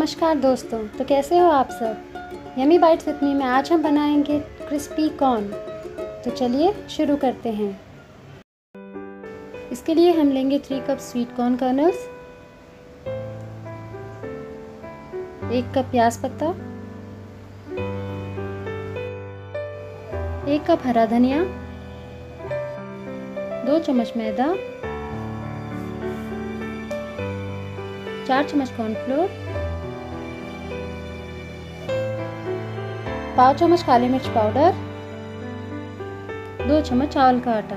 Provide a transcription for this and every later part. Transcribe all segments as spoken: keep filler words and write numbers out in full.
नमस्कार दोस्तों, तो कैसे हो आप सब। यमी बाइट्स विद मी में आज हम बनाएंगे क्रिस्पी कॉर्न। तो चलिए शुरू करते हैं। इसके लिए हम लेंगे three cup sweet corn kernels, एक कप प्याज पत्ता, एक कप हरा धनिया, दो चम्मच मैदा, चार चम्मच कॉर्नफ्लोर, पाव चम्मच काली मिर्च पाउडर, दो चम्मच चावल का आटा।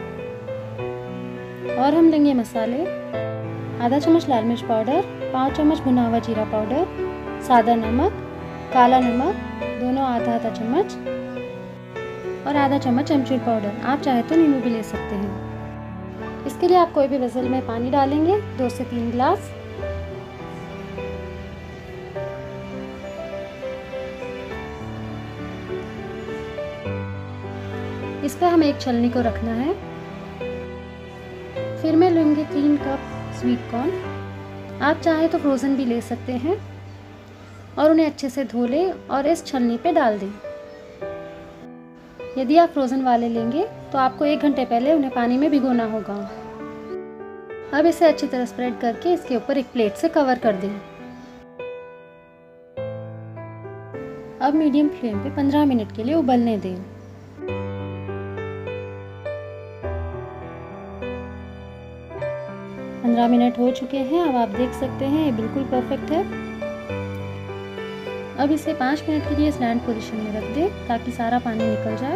और हम लेंगे मसाले, आधा चम्मच लाल मिर्च पाउडर, पाँच चम्मच भुना हुआ जीरा पाउडर, सादा नमक, काला नमक दोनों आधा आधा चम्मच और आधा चम्मच अमचूर पाउडर। आप चाहे तो नींबू भी ले सकते हैं। इसके लिए आप कोई भी वेसल में पानी डालेंगे, दो से तीन गिलास। इस पर हमें एक छलनी को रखना है। फिर मैं लूँगी तीन कप स्वीट कॉर्न। आप चाहे तो फ्रोज़न भी ले सकते हैं और उन्हें अच्छे से धो लें और इस छलनी पे डाल दें। यदि आप फ्रोज़न वाले लेंगे तो आपको एक घंटे पहले उन्हें पानी में भिगोना होगा। अब इसे अच्छी तरह स्प्रेड करके इसके ऊपर एक प्लेट से कवर कर दें। अब मीडियम फ्लेम पे पंद्रह मिनट के लिए उबलने दें। पंद्रह मिनट हो चुके हैं। अब आप देख सकते हैं ये बिल्कुल परफेक्ट है। अब इसे पाँच मिनट के लिए स्टैंड पोजीशन में रख दें ताकि सारा पानी निकल जाए।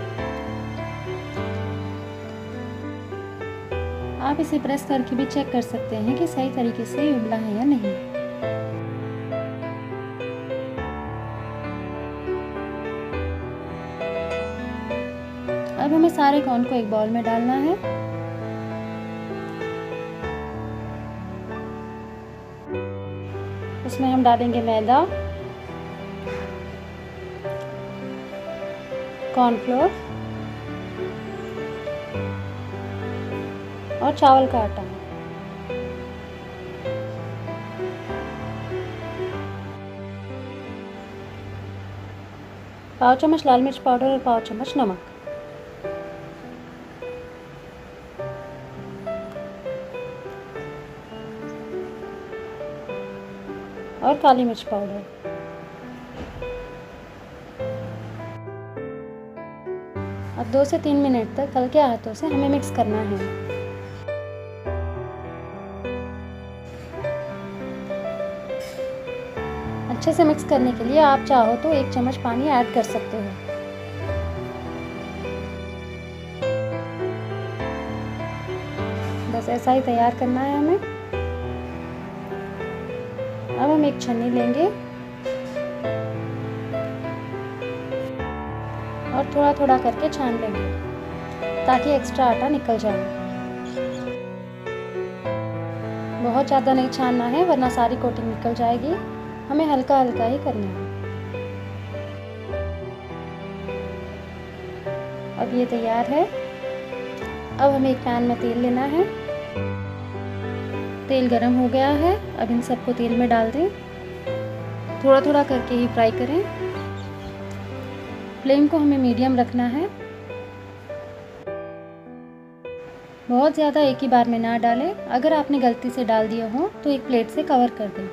आप इसे प्रेस करके भी चेक कर सकते हैं कि सही तरीके से उबला है या नहीं। अब हमें सारे कॉर्न को एक बाउल में डालना है। उसमें हम डालेंगे मैदा, कॉर्नफ्लोर और चावल का आटा। पाव चम्मच लाल मिर्च पाउडर और पाव चम्मच नमक। और काली मिर्च पाउडर। अब दो से तीन मिनट तक हल्के हाथों से हमें मिक्स करना है। अच्छे से मिक्स करने के लिए आप चाहो तो एक चम्मच पानी ऐड कर सकते हो। बस ऐसा ही तैयार करना है हमें। अब हम एक छन्नी लेंगे और थोड़ा थोड़ा करके छान लेंगे ताकि एक्स्ट्रा आटा निकल जाए। बहुत ज़्यादा नहीं छानना है वरना सारी कोटिंग निकल जाएगी। हमें हल्का हल्का ही करना है। अब ये तैयार है। अब हमें एक पैन में तेल लेना है। तेल गरम हो गया है। अब इन सबको तेल में डाल दें। थोड़ा थोड़ा करके ही फ्राई करें। फ्लेम को हमें मीडियम रखना है। बहुत ज़्यादा एक ही बार में ना डालें। अगर आपने गलती से डाल दिया हो तो एक प्लेट से कवर कर दें।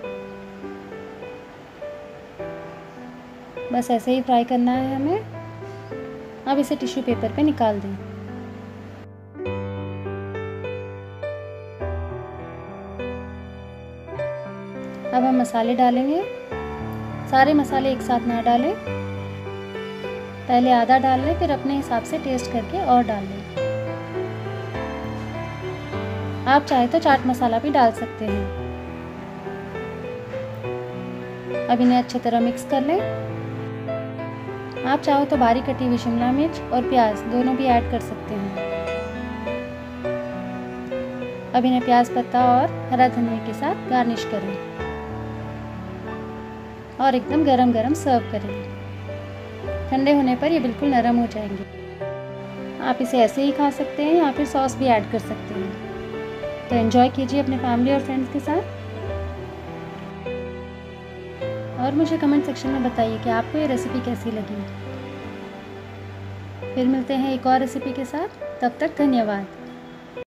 बस ऐसे ही फ्राई करना है हमें। अब इसे टिश्यू पेपर पे निकाल दें। अब हम मसाले डालेंगे। सारे मसाले एक साथ ना डालें। पहले आधा डाल लें, फिर अपने हिसाब से टेस्ट करके और डाल लें। आप चाहे तो चाट मसाला भी डाल सकते हैं। अब इन्हें अच्छी तरह मिक्स कर लें। आप चाहो तो बारीक कटी हुई शिमला मिर्च और प्याज दोनों भी ऐड कर सकते हैं। अब इन्हें प्याज पत्ता और हरा धनिया के साथ गार्निश करें और एकदम गरम गरम सर्व करें। ठंडे होने पर ये बिल्कुल नरम हो जाएंगे। आप इसे ऐसे ही खा सकते हैं या फिर सॉस भी ऐड कर सकते हैं। तो एंजॉय कीजिए अपने फैमिली और फ्रेंड्स के साथ। और मुझे कमेंट सेक्शन में बताइए कि आपको ये रेसिपी कैसी लगी। फिर मिलते हैं एक और रेसिपी के साथ, तब तक धन्यवाद।